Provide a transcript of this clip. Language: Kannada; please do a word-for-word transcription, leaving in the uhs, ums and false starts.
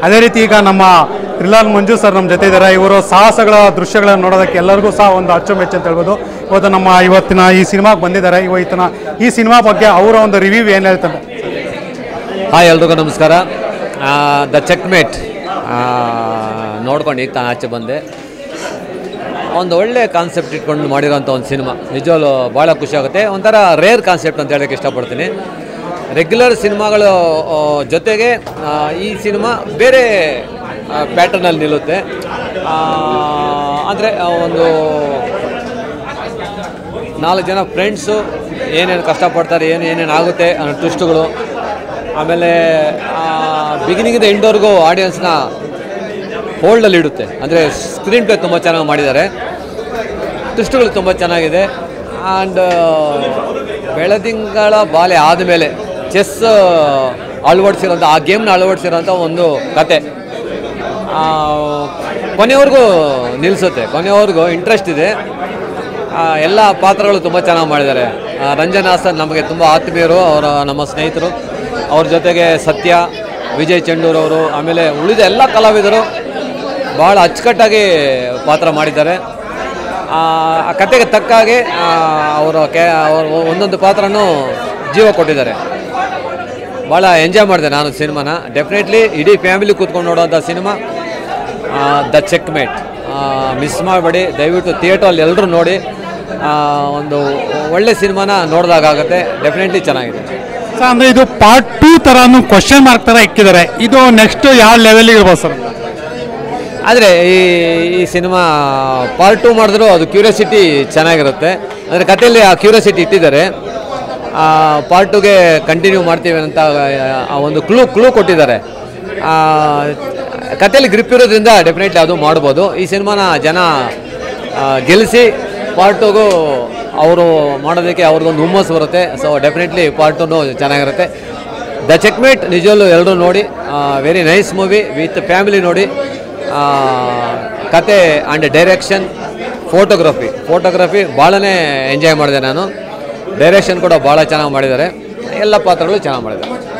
ಅದೇ ರೀತಿ ಈಗ ನಮ್ಮ ತ್ರಿಲಾಲ್ ಮಂಜು ಸರ್ ನಮ್ಮ ಜೊತೆ ಇದ್ದಾರೆ. ಇವರು ಸಾಹಸಗಳ ದೃಶ್ಯಗಳನ್ನು ನೋಡೋದಕ್ಕೆ ಎಲ್ಲರಿಗೂ ಸಹ ಒಂದು ಅಚ್ಚುಮೆಚ್ಚು ಅಂತ ಹೇಳ್ಬೋದು. ಇವತ್ತು ನಮ್ಮ ಇವತ್ತಿನ ಈ ಸಿನಿಮಾಗೆ ಬಂದಿದ್ದಾರೆ. ಇವತ್ತಿನ ಈ ಸಿನಿಮಾ ಬಗ್ಗೆ ಅವರ ಒಂದು ರಿವ್ಯೂ ಏನು ಹೇಳ್ತಾರೆ? ಹಾಯ್, ಎಲ್ರಿಗೂ ನಮಸ್ಕಾರ. ದ ಚೆಕ್ಮೇಟ್ ನೋಡ್ಕೊಂಡು ಈಗ ತಾನು ಆಚೆ ಬಂದೆ. ಒಂದು ಒಳ್ಳೆ ಕಾನ್ಸೆಪ್ಟ್ ಇಟ್ಕೊಂಡು ಮಾಡಿರೋಂಥ ಒಂದು ಸಿನಿಮಾ ನಿಜವಾಗ್ಲೂ ಭಾಳ ಖುಷಿ ಆಗುತ್ತೆ. ಒಂಥರ ರೇರ್ ಕಾನ್ಸೆಪ್ಟ್ ಅಂತ ಹೇಳೋಕ್ಕೆ ಇಷ್ಟಪಡ್ತೀನಿ. ರೆಗ್ಯುಲರ್ ಸಿನಿಮಾಗಳು ಜೊತೆಗೆ ಈ ಸಿನಿಮಾ ಬೇರೆ ಪ್ಯಾಟರ್ನಲ್ಲಿ ನಿಲ್ಲುತ್ತೆ. ಅಂದರೆ ಒಂದು ನಾಲ್ಕು ಜನ ಫ್ರೆಂಡ್ಸು ಏನೇನು ಕಷ್ಟಪಡ್ತಾರೆ, ಏನು ಏನೇನು ಆಗುತ್ತೆ ಅನ್ನೋ ಟ್ವಿಸ್ಟ್ಗಳು, ಆಮೇಲೆ ಬಿಗಿನಿಂಗಿಂದ ಎಂಡ್ವರೆಗೂ ಆಡಿಯನ್ಸ್ನ ಹೋಲ್ಡಲ್ಲಿ ಇಡುತ್ತೆ. ಅಂದರೆ ಸ್ಕ್ರೀನ್ ಪ್ಲೇ ತುಂಬ ಚೆನ್ನಾಗಿ ಮಾಡಿದ್ದಾರೆ, ಟ್ವಿಸ್ಟ್ಗಳು ತುಂಬ ಚೆನ್ನಾಗಿದೆ. ಆ್ಯಂಡ್ ಬೆಳದಿಂಗಳ ಬಾಲೆ ಆದಮೇಲೆ ಚೆಸ್ ಅಳವಡಿಸಿರೋಂಥ ಆ ಗೇಮ್ನ ಅಳವಡಿಸಿರೋಂಥ ಒಂದು ಕತೆ ಕೊನೆಯವ್ರಿಗೂ ನಿಲ್ಲಿಸುತ್ತೆ. ಕೊನೆಯವ್ರಿಗೂ ಇಂಟ್ರೆಸ್ಟ್ ಇದೆ. ಎಲ್ಲ ಪಾತ್ರಗಳು ತುಂಬ ಚೆನ್ನಾಗಿ ಮಾಡಿದ್ದಾರೆ. ರಂಜನ್ ಹಾಸನ್ ನಮಗೆ ತುಂಬ ಆತ್ಮೀಯರು, ಅವರ ನಮ್ಮ ಸ್ನೇಹಿತರು. ಅವ್ರ ಜೊತೆಗೆ ಸತ್ಯ, ವಿಜಯ್ ಚೆಂಡೂರವರು, ಆಮೇಲೆ ಉಳಿದ ಎಲ್ಲ ಕಲಾವಿದರು ಭಾಳ ಅಚ್ಚುಕಟ್ಟಾಗಿ ಪಾತ್ರ ಮಾಡಿದ್ದಾರೆ. ಆ ಕತೆಗೆ ತಕ್ಕ ಹಾಗೆ ಅವರು ಕೆ ಅವರು ಒಂದೊಂದು ಪಾತ್ರನೂ ಜೀವ ಕೊಟ್ಟಿದ್ದಾರೆ. ಭಾಳ ಎಂಜಾಯ್ ಮಾಡಿದೆ ನಾನು ಸಿನಿಮಾನ. ಡೆಫಿನೆಟ್ಲಿ ಇಡೀ ಫ್ಯಾಮಿಲಿ ಕೂತ್ಕೊಂಡು ನೋಡೋಂಥ ಸಿನಿಮಾ ದ ಚೆಕ್ಮೇಟ್. ಮಿಸ್ ಮಾಡಬೇಡಿ, ದಯವಿಟ್ಟು ಥಿಯೇಟ್ರಲ್ಲಿ ಎಲ್ಲರೂ ನೋಡಿ. ಒಂದು ಒಳ್ಳೆ ಸಿನಿಮಾನ ನೋಡಿದಾಗುತ್ತೆ. ಡೆಫಿನೆಟ್ಲಿ ಚೆನ್ನಾಗಿದೆ ಸರ್. ಅಂದರೆ ಇದು ಪಾರ್ಟ್ ಟೂ ಥರನೂ ಕ್ವಶನ್ ಮಾರ್ಕ್ ಥರ ಇಕ್ಕಿದ್ದಾರೆ. ಇದು ನೆಕ್ಸ್ಟ್ ಯಾವ ಲೆವೆಲಿಗೆ ಇರ್ಬೋದು ಸರ್? ಆದರೆ ಈ ಈ ಸಿನಿಮಾ ಪಾರ್ಟ್ ಟೂ ಮಾಡಿದ್ರು ಅದು ಕ್ಯೂರಿಯಾಸಿಟಿ ಚೆನ್ನಾಗಿರುತ್ತೆ. ಅಂದರೆ ಕಥೆಯಲ್ಲಿ ಆ ಕ್ಯೂರಿಯಾಸಿಟಿ ಇಟ್ಟಿದ್ದಾರೆ. ಪಾರ್ಟ್ ಟೂಗೆ ಕಂಟಿನ್ಯೂ ಮಾಡ್ತೀವಿ ಅಂತ ಒಂದು ಕ್ಲೂ ಕ್ಲೂ ಕೊಟ್ಟಿದ್ದಾರೆ. ಕಥೆಯಲ್ಲಿ ಗ್ರಿಪ್ ಇರೋದ್ರಿಂದ ಡೆಫಿನೆಟ್ಲಿ ಅದು ಮಾಡ್ಬೋದು. ಈ ಸಿನಿಮಾನ ಜನ ಗೆಲ್ಲಿಸಿ ಪಾರ್ಟ್ ಟೂಗೂ ಅವರು ಮಾಡೋದಕ್ಕೆ ಅವ್ರಿಗೊಂದು ಹುಮ್ಮಸ್ಸು ಬರುತ್ತೆ. ಸೊ ಡೆಫಿನೆಟ್ಲಿ ಪಾರ್ಟ್ ಟೂನು ಚೆನ್ನಾಗಿರುತ್ತೆ. ದ ಚೆಕ್ಮೇಟ್ ನಿಜವಲ್ಲೂ ಎಲ್ಲರೂ ನೋಡಿ. Very nice movie with family ನೋಡಿ. ಕತೆ ಆ್ಯಂಡ್ ಡೈರೆಕ್ಷನ್, ಫೋಟೋಗ್ರಫಿ ಫೋಟೋಗ್ರಫಿ ಭಾಳನೇ ಎಂಜಾಯ್ ಮಾಡಿದೆ ನಾನು. ಡೈರೆಕ್ಷನ್ ಕೂಡ ಭಾಳ ಚೆನ್ನಾಗಿ ಮಾಡಿದ್ದಾರೆ. ಎಲ್ಲ ಪಾತ್ರಗಳು ಚೆನ್ನಾಗಿ ಮಾಡಿದ್ದಾರೆ.